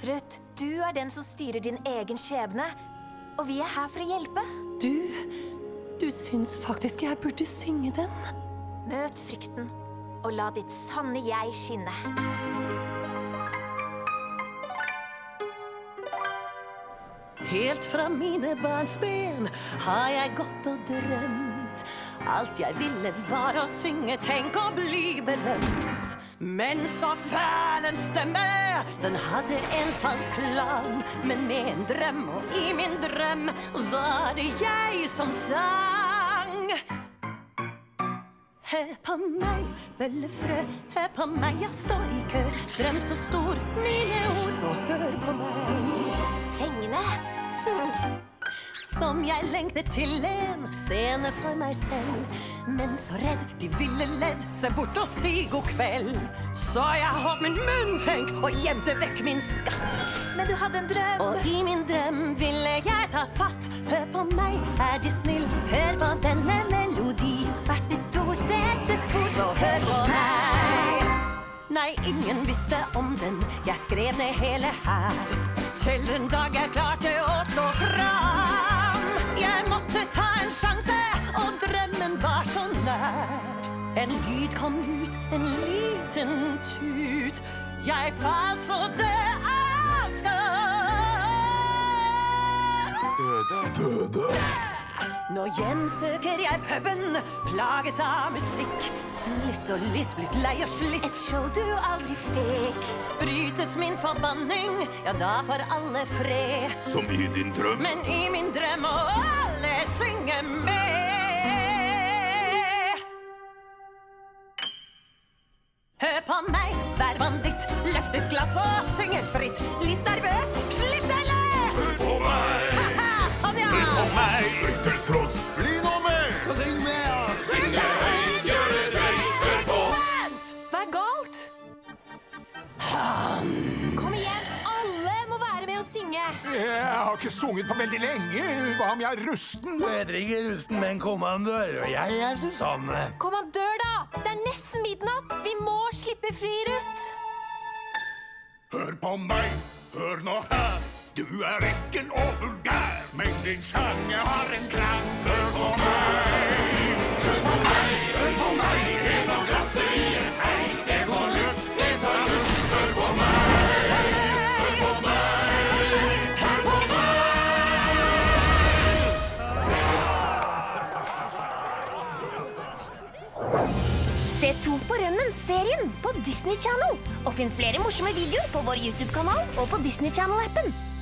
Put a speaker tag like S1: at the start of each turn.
S1: Ruth, du er den som styrer din egen skjebne, og vi er her for å hjelpe.
S2: Du syns faktisk jeg burde synge den?
S1: Møt frykten, og la ditt sanne jeg skinne.
S2: Helt fra mine barnsben har jeg gått og drømt. Alt jeg ville var å synge, tenk å bli berømt. Men så fæl en stemme, den hadde en falsk klang. Men med en drøm, og i min drøm var det jeg som sang. Hør på meg, bøllefrø, hør på meg, jeg står i kø. Drøm så stor, mine ord, så hør på meg.
S1: Fengende.
S2: Som jeg lengtet til en scene for meg selv. Men så redd, de ville ledd, se bort og si god kveld. Så jeg holdt min munn, tenk, og gjemte vekk min skatt.
S1: Men du hadde en drøm.
S2: Og i min drøm ville jeg ta fatt. Hør på meg, er de snill, hør på denne melodi.
S1: Hvert ditt ord setter spor,
S2: så hør på meg. Nei, ingen visste om den, jeg skrev ned hele her. Til den dag jeg klarte å stå fram. Jeg måtte ta en sjanse, og drømmen var så nær. En lyd kom ut, en liten tut. Jeg falt så død av skam.
S3: Døde?
S2: Nå hjemsøker jeg puben, plaget av musikk. Litt og litt blitt lei og slitt.
S1: Et show du aldri fikk.
S2: Brytes min forbanning, ja da får alle fred.
S3: Som i din drøm?
S2: Men i min drøm må alle synge med. Hør på meg, vær banditt, løft et glass og syng helt fritt. Litt nervøs, slipp deg løs.
S3: Hør på meg!
S2: Haha, sånn ja!
S3: Hør på meg! Frykt til tross. Bli nå med!
S4: Syng med oss!
S3: Syng det høyt, gjør det drøyt, hør på!
S2: Vent!
S1: Hva er galt? Kom igjen, alle må være med å synge.
S5: Jeg har ikke sunget på veldig lenge. Hva om jeg er rusten?
S4: Du heter ikke Rusten, men kommandør, og jeg er Susanne.
S1: Kommandør da, det er nesten midnatt. Vi må slippe fri, Ruth.
S3: Hør på meg, hør nå her. Du er ikke og vulgær, men din sange har en klang. Hør på meg, hør på meg, hør på meg. En av glasset i en feil. Det får luft, det får luft. Hør på meg, hør på meg, hør på meg.
S6: Se 2 på Rømmen-serien på Disney Channel. Og finn flere morsomme videoer på vår YouTube-kanal og på Disney Channel-appen.